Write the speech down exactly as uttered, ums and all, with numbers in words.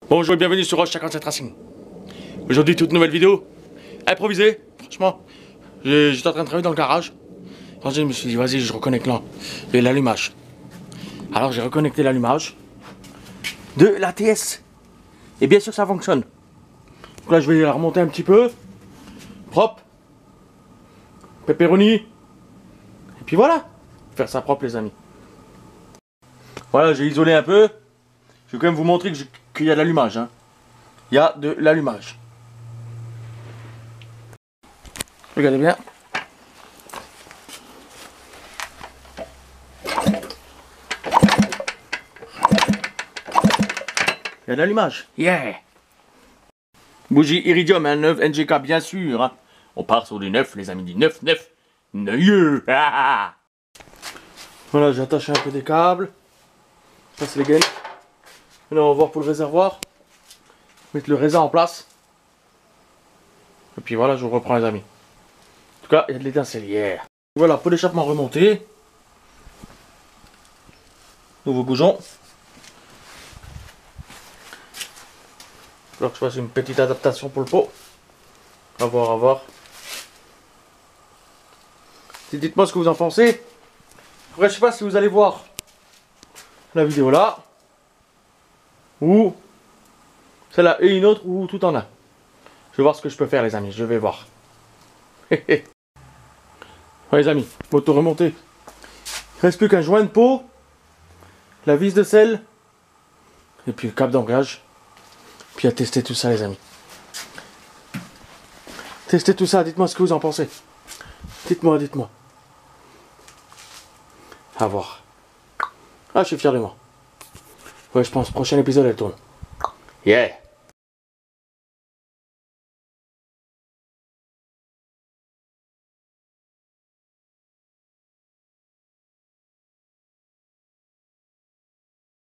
Bonjour et bienvenue sur Roche cinquante-sept Racing. Aujourd'hui, toute nouvelle vidéo improvisée. Franchement, j'étais en train de travailler dans le garage. Quand je me suis dit, vas-y, je reconnecte là et l'allumage. Alors j'ai reconnecté l'allumage de l'A T S. Et bien sûr, ça fonctionne. Donc là, je vais la remonter un petit peu. Propre. Pepperoni. Et puis voilà. Faire ça propre, les amis. Voilà, j'ai isolé un peu. Je vais quand même vous montrer qu'il y a de l'allumage. Hein. Il y a de l'allumage. Regardez bien. Il y a de l'allumage. Yeah. Bougie Iridium, un neuf N G K, bien sûr. Hein. On part sur du neuf, les amis. Du neuf, neuf. Neuilleux. Voilà, j'ai attaché un peu des câbles. Ça, c'est les gaines. Maintenant, on va voir pour le réservoir. Mettre le raisin en place. Et puis voilà, je vous reprends, les amis. En tout cas, il y a de l'étincelle. Yeah. Voilà, pot d'échappement remonté. Nouveau bougeon. Alors que je fasse une petite adaptation pour le pot. À voir, à voir. Dites-moi ce que vous en pensez. Après, je sais pas si vous allez voir la vidéo là. Ou celle-là et une autre ou tout en un. Je vais voir ce que je peux faire, les amis. Je vais voir. Ouais, les amis, moto remontée. Il reste plus qu'un joint de pot, la vis de sel et puis le câble d'engage. Puis à tester tout ça, les amis. Testez tout ça, dites-moi ce que vous en pensez. Dites-moi, dites-moi. À voir. Ah, je suis fier de moi. Ouais, je pense, prochain épisode, elle tourne. Yeah.